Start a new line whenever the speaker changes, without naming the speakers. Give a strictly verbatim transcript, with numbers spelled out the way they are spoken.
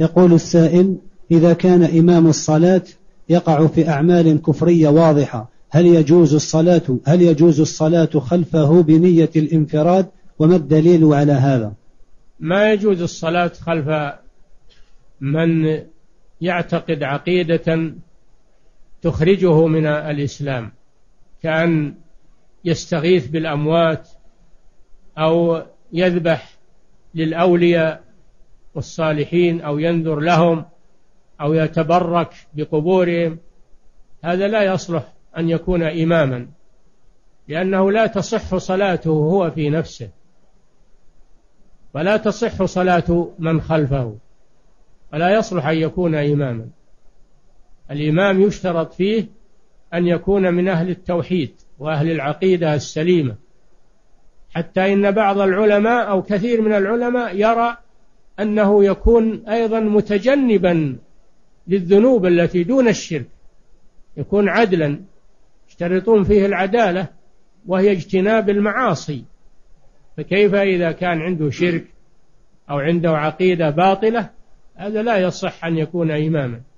يقول السائل: إذا كان إمام الصلاة يقع في أعمال كفرية واضحة، هل يجوز الصلاة هل يجوز الصلاة خلفه بنية الانفراد؟ وما الدليل على هذا؟
ما يجوز الصلاة خلف من يعتقد عقيدة تخرجه من الإسلام، كأن يستغيث بالأموات أو يذبح للأولياء والصالحين أو ينذر لهم أو يتبرك بقبورهم. هذا لا يصلح أن يكون إماما، لأنه لا تصح صلاته هو في نفسه، ولا تصح صلاة من خلفه، ولا يصلح أن يكون إماما. الإمام يشترط فيه أن يكون من أهل التوحيد وأهل العقيدة السليمة، حتى إن بعض العلماء أو كثير من العلماء يرى أنه يكون أيضا متجنبا للذنوب التي دون الشرك، يكون عدلا، يشترطون فيه العدالة وهي اجتناب المعاصي. فكيف إذا كان عنده شرك أو عنده عقيدة باطلة؟ هذا لا يصح أن يكون إماما.